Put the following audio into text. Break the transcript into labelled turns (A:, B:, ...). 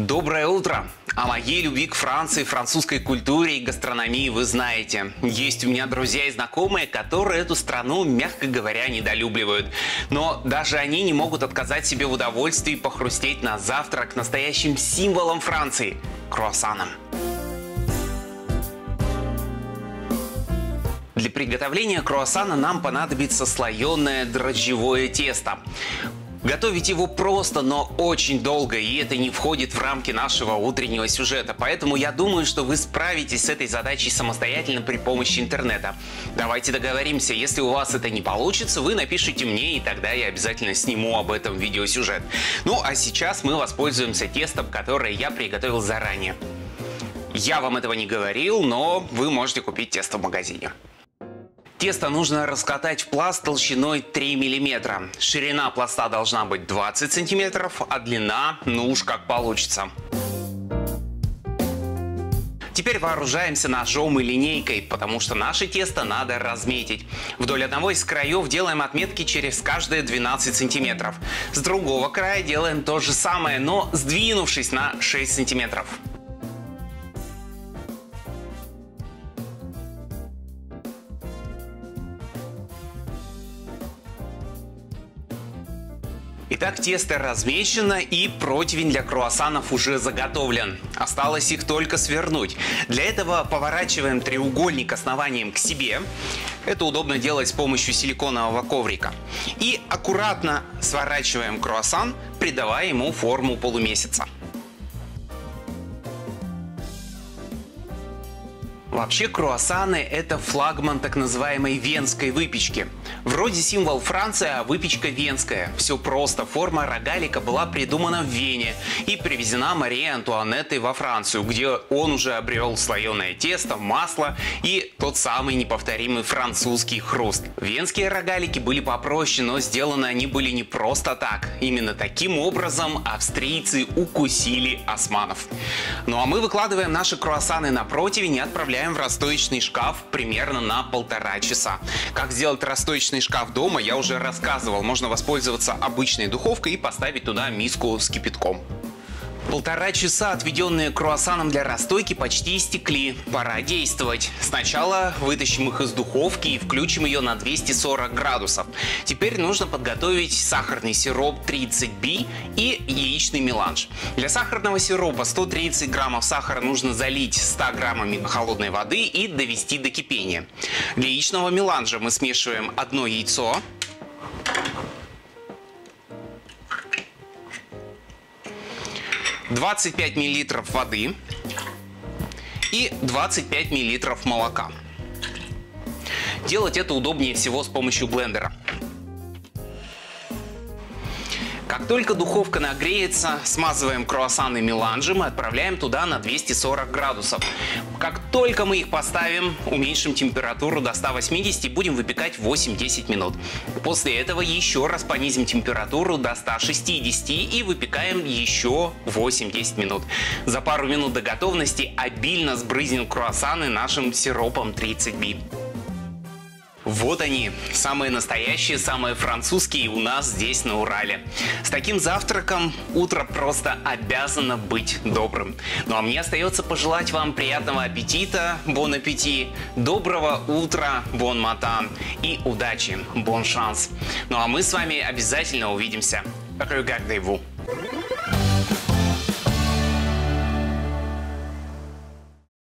A: Доброе утро! О моей любви к Франции, французской культуре и гастрономии вы знаете. Есть у меня друзья и знакомые, которые эту страну, мягко говоря, недолюбливают. Но даже они не могут отказать себе в удовольствии похрустеть на завтрак настоящим символом Франции – круассаном. Для приготовления круассана нам понадобится слоеное дрожжевое тесто. Готовить его просто, но очень долго, и это не входит в рамки нашего утреннего сюжета. Поэтому я думаю, что вы справитесь с этой задачей самостоятельно при помощи интернета. Давайте договоримся, если у вас это не получится, вы напишите мне, и тогда я обязательно сниму об этом видеосюжет. Ну а сейчас мы воспользуемся тестом, которое я приготовил заранее. Я вам этого не говорил, но вы можете купить тесто в магазине. Тесто нужно раскатать в пласт толщиной 3 мм. Ширина пласта должна быть 20 см, а длина, ну уж как получится. Теперь вооружаемся ножом и линейкой, потому что наше тесто надо разметить. Вдоль одного из краев делаем отметки через каждые 12 см. С другого края делаем то же самое, но сдвинувшись на 6 см. Итак, тесто размечено и противень для круассанов уже заготовлен. Осталось их только свернуть. Для этого поворачиваем треугольник основанием к себе. Это удобно делать с помощью силиконового коврика. И аккуратно сворачиваем круассан, придавая ему форму полумесяца. Вообще круассаны – это флагман так называемой венской выпечки. Вроде символ Франции, а выпечка венская. Все просто. Форма рогалика была придумана в Вене и привезена Марией Антуанеттой во Францию, где он уже обрел слоеное тесто, масло и тот самый неповторимый французский хруст. Венские рогалики были попроще, но сделаны они были не просто так. Именно таким образом австрийцы укусили османов. Ну а мы выкладываем наши круассаны на противень и отправляем в расстоечный шкаф примерно на 1,5 часа. Как сделать расстоечный шкаф дома, я уже рассказывал. Можно воспользоваться обычной духовкой и поставить туда миску с кипятком. 1,5 часа, отведенные круассаном для расстойки, почти истекли. Пора действовать. Сначала вытащим их из духовки и включим ее на 240 градусов. Теперь нужно подготовить сахарный сироп 30B и яичный меланж. Для сахарного сиропа 130 граммов сахара нужно залить 100 граммами холодной воды и довести до кипения. Для яичного меланжа мы смешиваем 1 яйцо, 25 мл воды и 25 мл молока. Делать это удобнее всего с помощью блендера. Как только духовка нагреется, смазываем круассаны меланжем и отправляем туда на 240 градусов. Как только мы их поставим, уменьшим температуру до 180 и будем выпекать 8-10 минут. После этого еще раз понизим температуру до 160 и выпекаем еще 8-10 минут. За пару минут до готовности обильно сбрызнем круассаны нашим сиропом 30B. Вот они, самые настоящие, самые французские у нас здесь на Урале. С таким завтраком утро просто обязано быть добрым. Ну а мне остается пожелать вам приятного аппетита, бон аппетит, доброго утра, бон матан и удачи, бон шанс. Ну а мы с вами обязательно увидимся. Regardez-vous.